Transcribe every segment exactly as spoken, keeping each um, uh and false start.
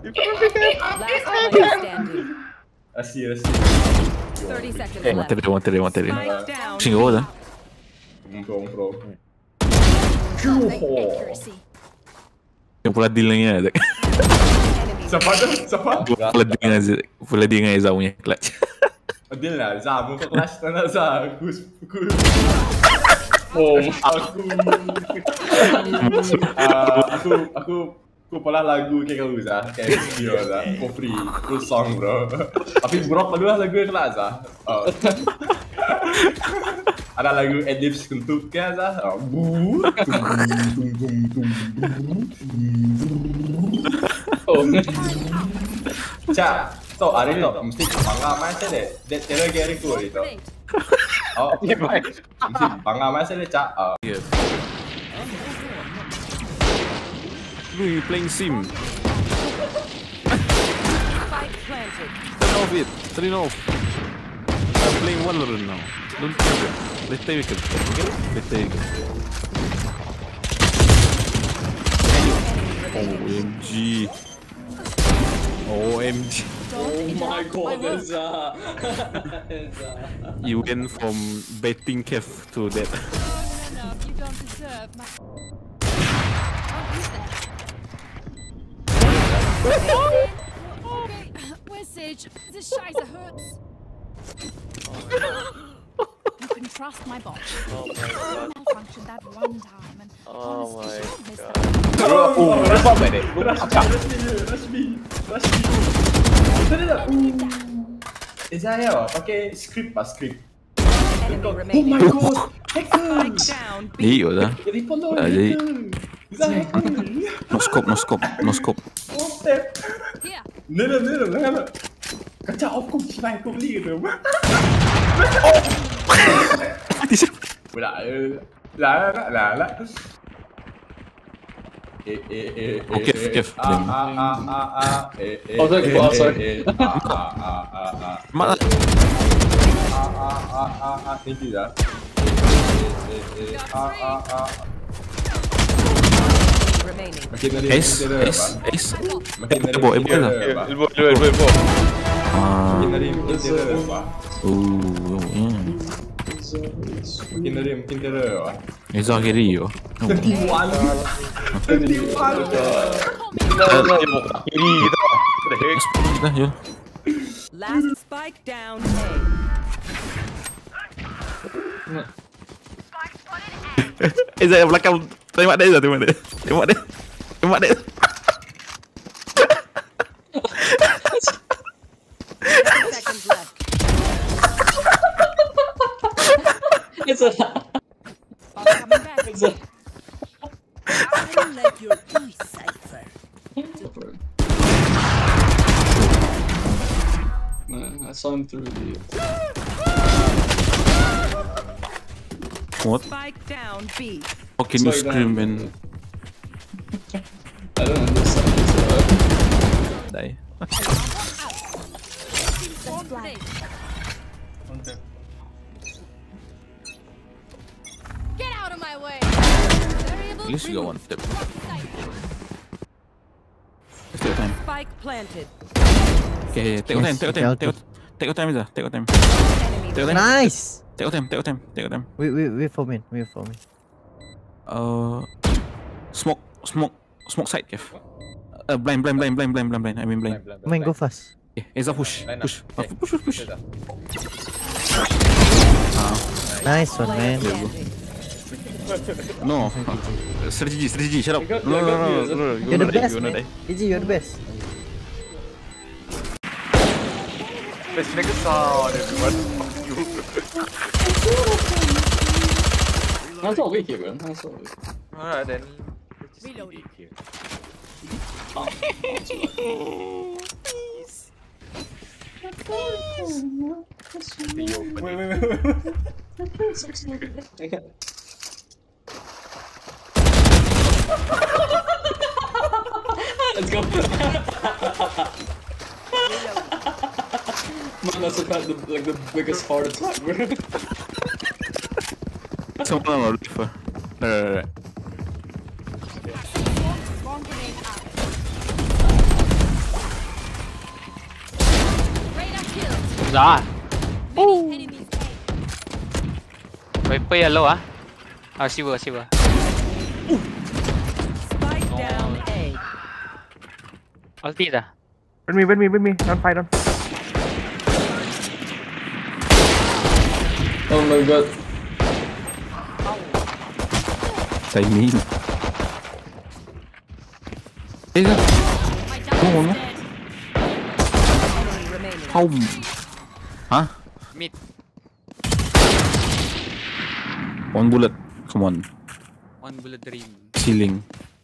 Last player standing. Rasi, rasi. thirty seconds Eh, left. mata dia, mata dia, mata dia. Spike down. Pusing gawal lah. Pro, pro. Yang pula deal lagi lah. Siapa tu? Siapa? Pula deal dengan Zed. Pula deal dengan Ezra punya clutch. Deal lah, Zah. Muka kelas tak nak Zah. Aku... Aku... Oh, aku... Aku... Aku... Aku pernah lagu kayak kau Zah. Kayak video Zah. For free. Full song bro. Tapi bro kedua lagu yang kelas Zah. Ada lagu Edlips kentut kan Zah. Bu. Oh. Cak. So, hari ni mesti bangga macam deh. Dia cara gari tu hari tu. Oh, mesti bangga macam deh cak. Yeah. Lu playing sim. Turn off it. Turn it off. I'm playing Valorant now. Don't do that. Let's take it. Okay? Let's take it. O M G. O M G. Oh my god, Ezra. You went from betting Kev to that. No, no, you don't deserve my... Okay, where's Sage? This Shiza hurts. You can trust my bot. Oh my god. Malfunctioned that one time and Oh my honestly, god. Oh, rush me, Rush me, rush me, rush me. Betul tak? Ezra ya, pakai script pas script. enemy Oh remaining. my god, hacker. Spike down. B. iya dah. Report lo, Ah, jadi- hacker. Ezra hacker. No scope, no scope, no scope. Oh step. Here. Nela, nela, nela. Kacau aku cipai aku beli tu. Lah, lah, lah, lah, lah. Eh, eh, eh, eh. Okay, Kev. Ah, ah, ah, ah, ah. Eh, eh. Oh, sorry, oh, sorry. Eh, eh. Ah, ah, ah, ah, ah. Mak lah. Ah, ah, ah, ah, ah. Thank you dah. Eh, eh, eh. Ah, ah, ah. Remaining. Makin dari Ace, makin dari Ace, apa? Ace. Makin dari Elbow, elbow makin lah. dari apa? Elbow, elbow, elbow, elbow. Ah. Makin dari makin dari apa? Oh, hmm. Makin dari makin dari apa? Ezra kiri yo. Tiwan. Tiwan. Kiri tu. What the heck? Dah yo. Last spike down. A. Ezra yang belakang. Tembak dia, Ezra, tembak dia. Tembak dia. Tembak dia. Seconds left. Ezra. I'm coming back. Ezra. I let you decipher. Man, I saw him through the... What? Spike down. B. How can you Sorry, scream man. and I don't understand Ezra. die? Let's fly. Get out of my way. At least you got one step. Take your time. Spike planted. Okay, take your time, take your time, take your, take your time, Ezra. Take your time. Enemy. Take your time. Nice! Take your time, take your time, take your time. Wait, wait, wait for me. Wait for me. Uh, smoke, smoke, smoke side, Kev. Uh, blind, blind, blind, blind, blind, blind, blind. I mean blind. Come on, go fast. Okay, Ezra push, push, uh, push, push, push. Nice one, man. Standing. No, uh, strategy, strategy. Shut up. I got- No, I no, got no, you, no, Ezra. no, no. You're You're the gonna die. best, You're gonna man. die. D J, you're the best. This nigga saw it. What the fuck you? I saw wait here, man. I saw it. Alright then. Reloading. Oh, Wait, wait, wait. Let's go. Man, that's about the, like the biggest heart attack, bro. Someone on the roof. No, no, no, no. Bomb grenade out. Dah. Many enemies A. Viper yellow ah. Ah, Siva, Siva. Spike down A. Ulti dah. With me, with me, with me. Don't fight, don't. Oh my god. Timing. Eh, dah. My Oh, no. dog is dead. Enemy remaining. Home. Huh? Mid. One bullet. Come on. One bullet dream. Ceiling.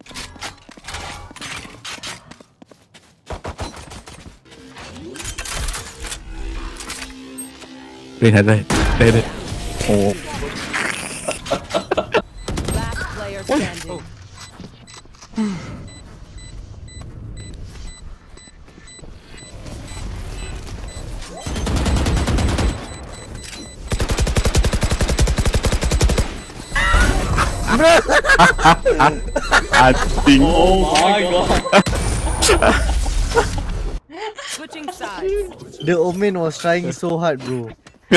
Rain ada. Ada. Oh. Last player standing. Anjing. Oh my god. Switching sides. The Omen was trying so hard, bro.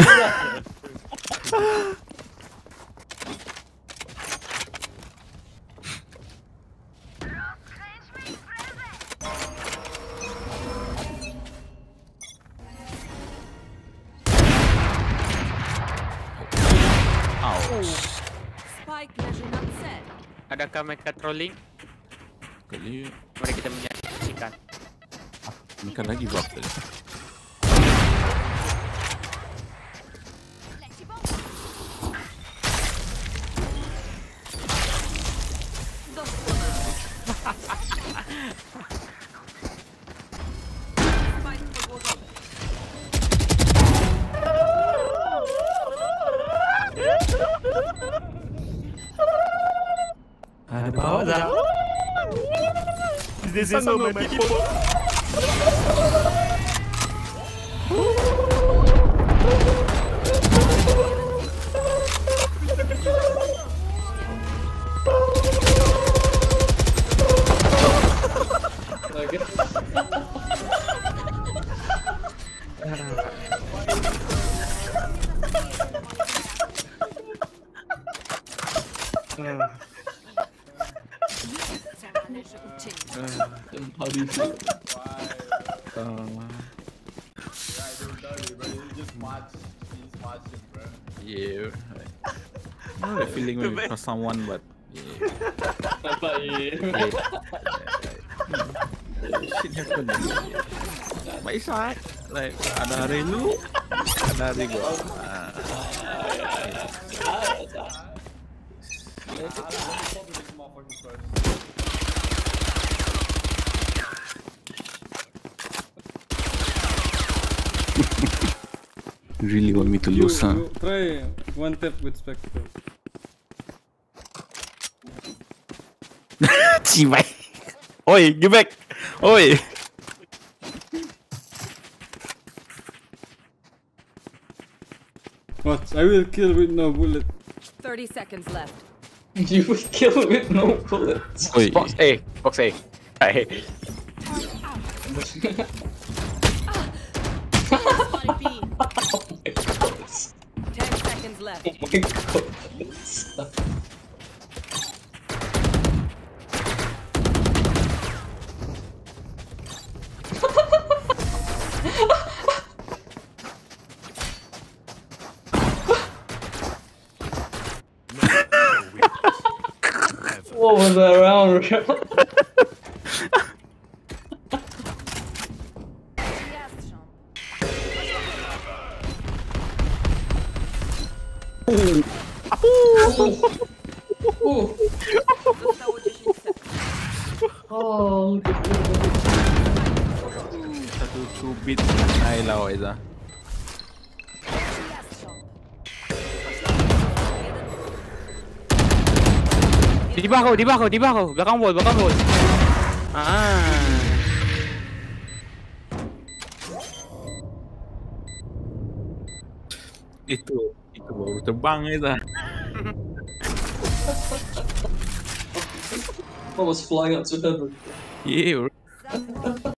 Spike measure not set. Adakah mereka trolling? Kali Mari kita menyaksikan. makan lagi buat tadi. Ada bawah dah. This is so many people. How do you feel? Uh, Just march. He's marching, bro. yeah. Not the feeling when you cross someone, but yeah. yeah. Shit happen. But it's alright. Like ada hari lu, ada hari gua. Ah. Really want me to lose, huh? Try one tap with spectacle. Cibai. Oi, give back. Oi. What? I will kill with no bullet. Thirty seconds left. You would kill with no bullets. Oi. Box A, box A. Hai. Spotted B. Ten seconds left. Oh my god. What was that round? Zostało dziesięć sekund. Oh, look at Satu cubit air lawa Aiza. Di bawah kau, di bawah kau, di bawah kau. Belakang wall, belakang wall. Ah. Itu itu baru terbang Aiza. I was flying up to heaven. Yeah.